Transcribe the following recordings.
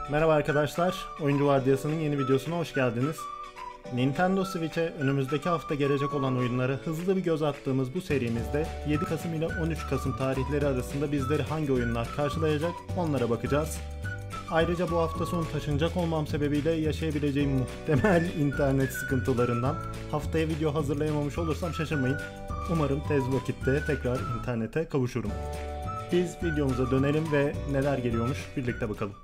Merhaba arkadaşlar, Oyuncu Vardiyası'nın yeni videosuna hoş geldiniz. Nintendo Switch'e önümüzdeki hafta gelecek olan oyunlara hızlı bir göz attığımız bu serimizde 7 Kasım ile 13 Kasım tarihleri arasında bizleri hangi oyunlar karşılayacak onlara bakacağız. Ayrıca bu hafta sonu taşınacak olmam sebebiyle yaşayabileceğim muhtemel internet sıkıntılarından haftaya video hazırlayamamış olursam şaşırmayın. Umarım tez vakitte tekrar internete kavuşurum. Biz videomuza dönelim ve neler geliyormuş birlikte bakalım.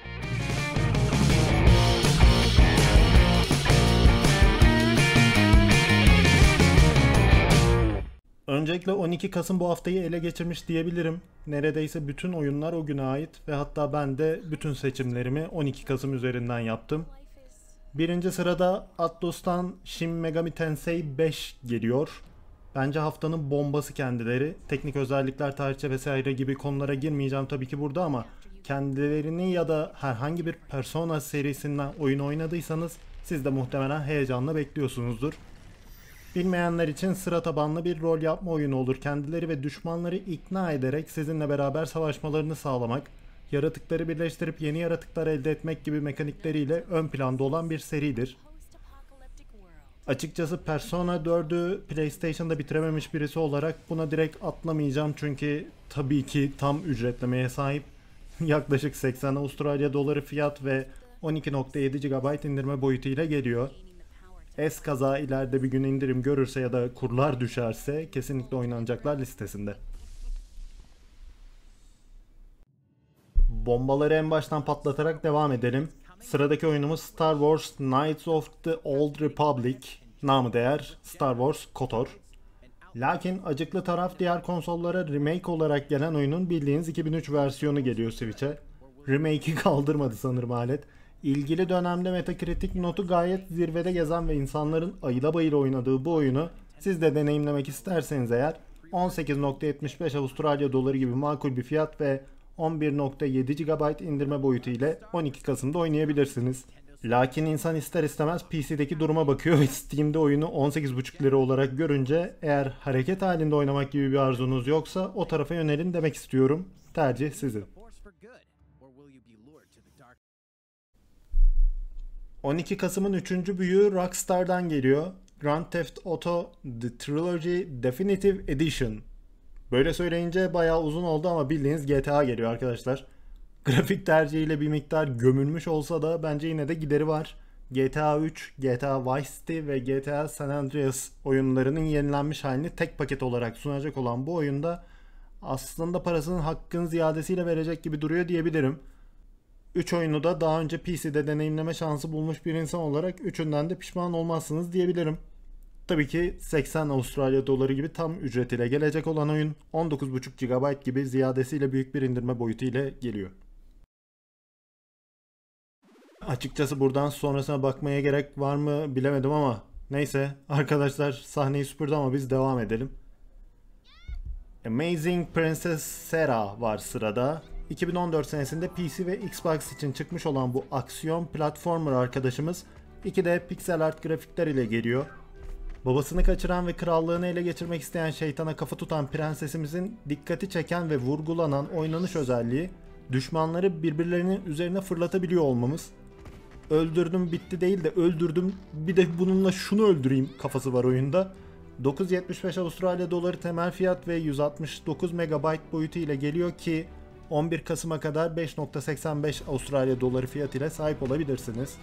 Öncelikle 12 Kasım bu haftayı ele geçirmiş diyebilirim. Neredeyse bütün oyunlar o güne ait ve hatta ben de bütün seçimlerimi 12 Kasım üzerinden yaptım. Birinci sırada Atlus'tan Shin Megami Tensei 5 geliyor. Bence haftanın bombası kendileri. Teknik özellikler, tarihçe vesaire gibi konulara girmeyeceğim tabii ki burada ama kendilerini ya da herhangi bir Persona serisinden oyun oynadıysanız siz de muhtemelen heyecanla bekliyorsunuzdur. Bilmeyenler için sıra tabanlı bir rol yapma oyunu olur. Kendileri ve düşmanları ikna ederek sizinle beraber savaşmalarını sağlamak, yaratıkları birleştirip yeni yaratıklar elde etmek gibi mekanikleriyle ön planda olan bir seridir. Açıkçası Persona 4'ü PlayStation'da bitirememiş birisi olarak buna direkt atlamayacağım çünkü tabii ki tam ücretlemeye sahip. Yaklaşık 80 Avustralya doları fiyat ve 12.7 GB indirme boyutuyla geliyor. Eskaza ileride bir gün indirim görürse ya da kurlar düşerse kesinlikle oynanacaklar listesinde. Bombaları en baştan patlatarak devam edelim. Sıradaki oyunumuz Star Wars Knights of the Old Republic, namı değer Star Wars KOTOR. Lakin acıklı taraf diğer konsollara remake olarak gelen oyunun bildiğiniz 2003 versiyonu geliyor Switch'e. Remake'i kaldırmadı sanırım alet. İlgili dönemde Metacritic notu gayet zirvede gezen ve insanların ayıla bayıla oynadığı bu oyunu siz de deneyimlemek isterseniz eğer 18.75 Avustralya doları gibi makul bir fiyat ve 11.7 GB indirme boyutu ile 12 Kasım'da oynayabilirsiniz. Lakin insan ister istemez PC'deki duruma bakıyor ve Steam'de oyunu 18.5 lira olarak görünce eğer hareket halinde oynamak gibi bir arzunuz yoksa o tarafa yönelin demek istiyorum. Tercih sizin. 12 Kasım'ın 3. büyüğü Rockstar'dan geliyor. Grand Theft Auto The Trilogy Definitive Edition. Böyle söyleyince bayağı uzun oldu ama bildiğiniz GTA geliyor arkadaşlar. Grafik tercihiyle bir miktar gömülmüş olsa da bence yine de gideri var. GTA 3, GTA Vice City ve GTA San Andreas oyunlarının yenilenmiş halini tek paket olarak sunacak olan bu oyunda aslında parasının hakkını ziyadesiyle verecek gibi duruyor diyebilirim. 3 oyunu da daha önce PC'de deneyimleme şansı bulmuş bir insan olarak üçünden de pişman olmazsınız diyebilirim. Tabii ki 80 Avustralya doları gibi tam ücret ile gelecek olan oyun 19.5 GB gibi ziyadesiyle büyük bir indirme boyutu ile geliyor. Açıkçası buradan sonrasına bakmaya gerek var mı bilemedim ama neyse arkadaşlar sahneyi süpürdü ama biz devam edelim. Amazing Princess Sarah var sırada. 2014 senesinde PC ve Xbox için çıkmış olan bu aksiyon platformer arkadaşımız 2D pixel art grafikler ile geliyor. Babasını kaçıran ve krallığını ele geçirmek isteyen şeytana kafa tutan prensesimizin dikkati çeken ve vurgulanan oynanış özelliği düşmanları birbirlerinin üzerine fırlatabiliyor olmamız. Öldürdüm bitti değil de öldürdüm bir de bununla şunu öldüreyim kafası var oyunda. 9.75 Avustralya doları temel fiyat ve 169 MB boyutu ile geliyor ki 11 Kasım'a kadar 5.85 Avustralya doları fiyat ile sahip olabilirsiniz.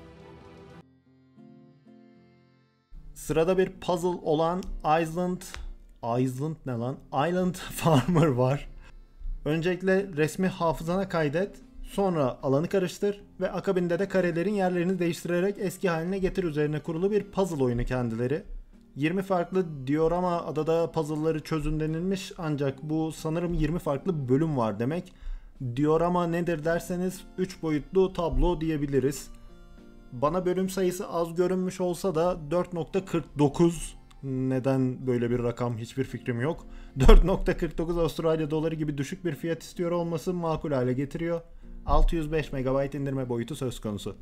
Sırada bir puzzle olan Island Farmer var. Öncelikle resmi hafızana kaydet, sonra alanı karıştır ve akabinde de karelerin yerlerini değiştirerek eski haline getir üzerine kurulu bir puzzle oyunu kendileri. 20 farklı diorama adada puzzle'ları çözün denilmiş ancak bu sanırım 20 farklı bölüm var demek. Diorama nedir derseniz 3 boyutlu tablo diyebiliriz. Bana bölüm sayısı az görünmüş olsa da 4.49 neden böyle bir rakam hiçbir fikrim yok. 4.49 Avustralya doları gibi düşük bir fiyat istiyor olması makul hale getiriyor. 605 MB indirme boyutu söz konusu.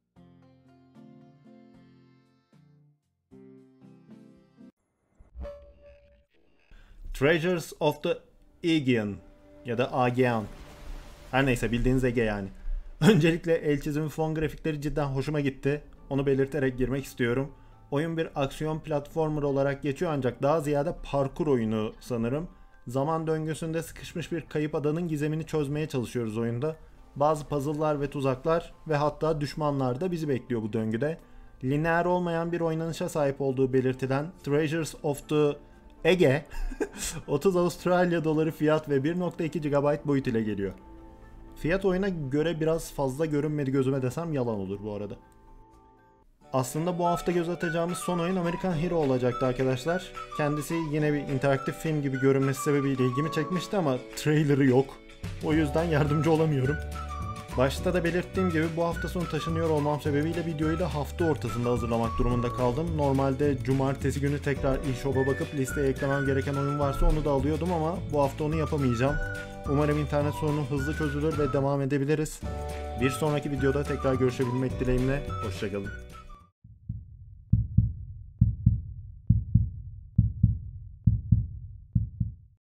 Treasures of the Aegean ya da Aegean. Her neyse bildiğiniz Ege yani. Öncelikle el çizimi fon grafikleri cidden hoşuma gitti. Onu belirterek girmek istiyorum. Oyun bir aksiyon platformer olarak geçiyor ancak daha ziyade parkur oyunu sanırım. Zaman döngüsünde sıkışmış bir kayıp adanın gizemini çözmeye çalışıyoruz oyunda. Bazı puzzle'lar ve tuzaklar ve hatta düşmanlar da bizi bekliyor bu döngüde. Lineer olmayan bir oynanışa sahip olduğu belirtilen Treasures of the Ege 30 Avustralya doları fiyat ve 1.2 GB boyut ile geliyor. Fiyat oyuna göre biraz fazla görünmedi gözüme desem yalan olur bu arada. Aslında bu hafta göz atacağımız son oyun American Hero olacaktı arkadaşlar. Kendisi yine bir interaktif film gibi görünmesi sebebiyle ilgimi çekmişti ama trailer'ı yok. O yüzden yardımcı olamıyorum. Başta da belirttiğim gibi bu hafta sonu taşınıyor olmam sebebiyle videoyu da hafta ortasında hazırlamak durumunda kaldım. Normalde cumartesi günü tekrar eShop'a bakıp listeye eklemem gereken oyun varsa onu da alıyordum ama bu hafta onu yapamayacağım. Umarım internet sorunu hızlı çözülür ve devam edebiliriz. Bir sonraki videoda tekrar görüşebilmek dileğimle. Hoşçakalın.